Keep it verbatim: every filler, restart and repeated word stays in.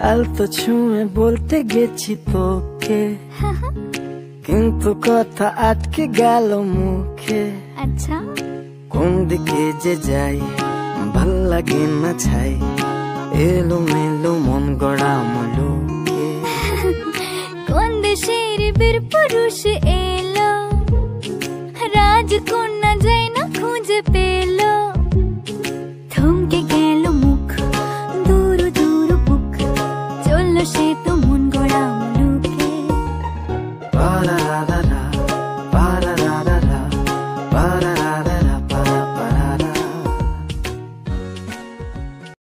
আলতো ছুঁয়ে বলতে গেছি তোকে, কিন্তু কথা আটকে গেল মুখে। আচ্ছা, কোন দিকে যে যাই ভাল লাগে না ছাই, এলো মেলো মন গড়া মুলুকে। কোন দেশের বীর পুরুষ এলো, রাজকন্যা যাই না খুঁজে পেলো।